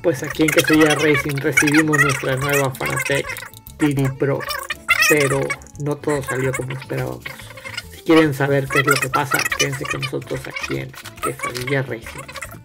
Pues aquí en Quesadilla Racing recibimos nuestra nueva Fanatec DD Pro, pero no todo salió como esperábamos. Si quieren saber qué es lo que pasa, quédense con nosotros aquí en Quesadilla Racing.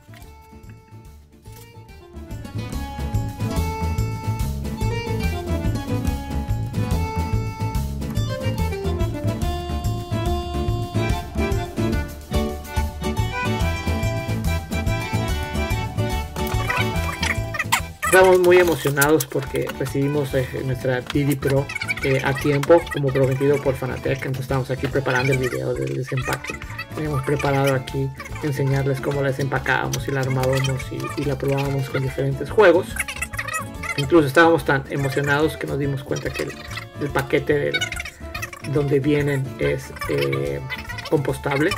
Estamos muy emocionados porque recibimos nuestra DD Pro a tiempo, como prometido por Fanatec. Entonces estamos aquí preparando el video del desempaque. Tenemos preparado aquí enseñarles cómo la desempacábamos y la armábamos y la probábamos con diferentes juegos. Incluso estábamos tan emocionados que nos dimos cuenta que el paquete donde vienen es compostable.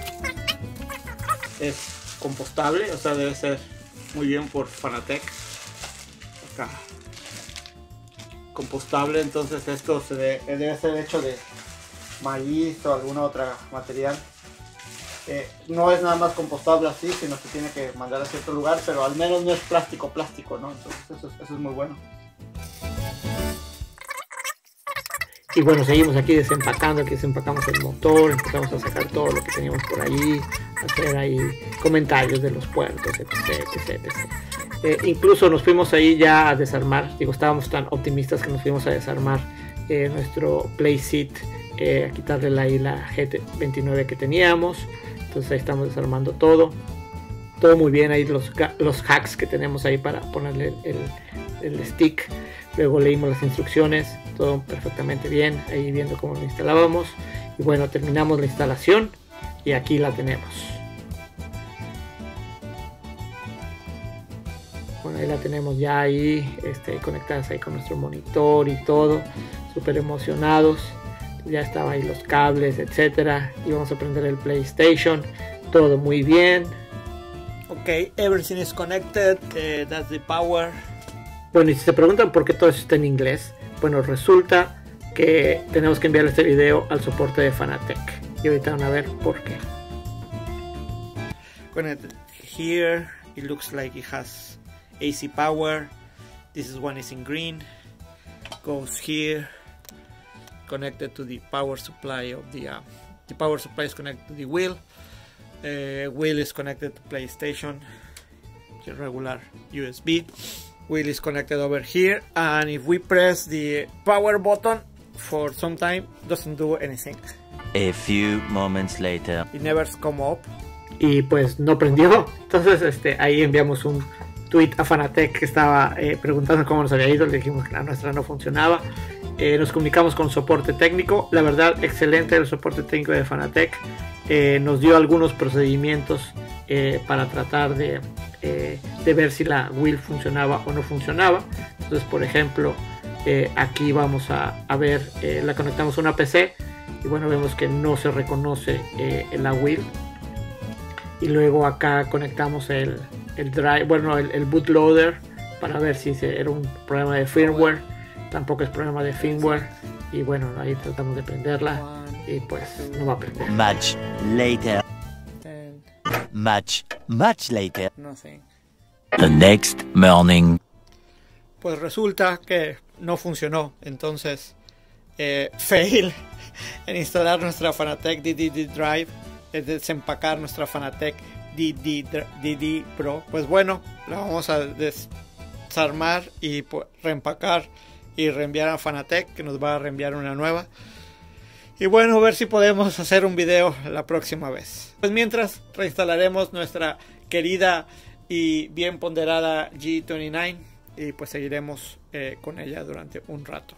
Es compostable, o sea, debe ser muy bien por Fanatec. Acá. Compostable, entonces esto debe ser hecho de maíz o alguna otra material. No es nada más compostable así, sino que tiene que mandar a cierto lugar, pero al menos no es plástico, ¿no? Entonces eso es muy bueno. Y bueno, seguimos aquí desempacando, aquí desempacamos el motor, empezamos a sacar todo lo que teníamos por ahí, hacer ahí comentarios de los puertos, etc. Incluso nos fuimos ahí ya a desarmar, digo, estábamos tan optimistas que nos fuimos a desarmar nuestro playseat, a quitarle ahí la G29 que teníamos. Entonces ahí estamos desarmando todo muy bien, ahí los hacks que tenemos ahí para ponerle el stick. Luego leímos las instrucciones, todo perfectamente bien, ahí viendo cómo lo instalábamos. Y bueno, terminamos la instalación y aquí la tenemos. Bueno, ahí la tenemos ya ahí, conectadas ahí con nuestro monitor y todo, súper emocionados. Ya estaban ahí los cables, etcétera. Y vamos a prender el PlayStation, todo muy bien. Ok, everything is connected, that's the power. Bueno, y si se preguntan por qué todo eso está en inglés, bueno, resulta que tenemos que enviar este video al soporte de Fanatec. Y ahorita van a ver por qué. Connected here, it looks like it has AC power. This is one is in green, goes here, connected to the power supply of the power supply is connected to the wheel. Wheel is connected to PlayStation, regular USB. Wheel is connected over here, and if we press the power button for some time, doesn't do anything. A few moments later, it never come up. Y pues no prendió. Entonces ahí enviamos un tweet a Fanatec que estaba preguntando cómo nos había ido. Le dijimos que la nuestra no funcionaba. Nos comunicamos con soporte técnico. La verdad, excelente el soporte técnico de Fanatec. Nos dio algunos procedimientos para tratar de ver si la wheel funcionaba o no funcionaba. Entonces, por ejemplo, aquí vamos a ver, la conectamos a una PC y bueno, vemos que no se reconoce la wheel. Y luego acá conectamos el drive, bueno, el bootloader para ver si era un problema de firmware. Tampoco es problema de firmware. Y bueno, ahí tratamos de prenderla y pues no va a prender. Much later. Much later. Nothing. The next morning. Pues resulta que no funcionó. Entonces, fail en instalar nuestra Fanatec DD Drive, es desempacar nuestra Fanatec DD Pro. Pues bueno, la vamos a desarmar y reempacar y reenviar a Fanatec, que nos va a reenviar una nueva. Y bueno, a ver si podemos hacer un video la próxima vez. Pues mientras reinstalaremos nuestra querida y bien ponderada G29 y pues seguiremos con ella durante un rato.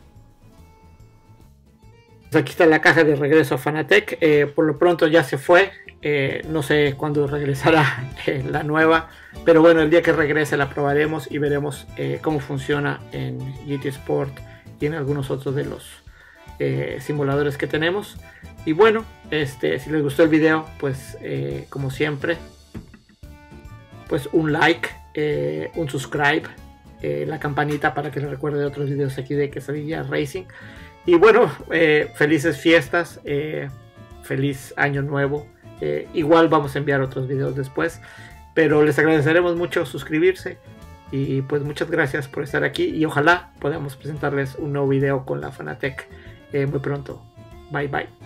Pues aquí está la caja de regreso a Fanatec. Por lo pronto ya se fue. No sé cuándo regresará la nueva, pero bueno, el día que regrese la probaremos y veremos cómo funciona en GT Sport y en algunos otros de los simuladores que tenemos. Y bueno, si les gustó el video, pues como siempre, pues un like, un subscribe, la campanita para que les recuerde de otros videos aquí de Quesadilla Racing. Y bueno, felices fiestas, feliz año nuevo. Igual vamos a enviar otros videos después, pero les agradeceremos mucho suscribirse Y pues muchas gracias por estar aquí y ojalá podamos presentarles un nuevo video con la Fanatec muy pronto. Bye bye.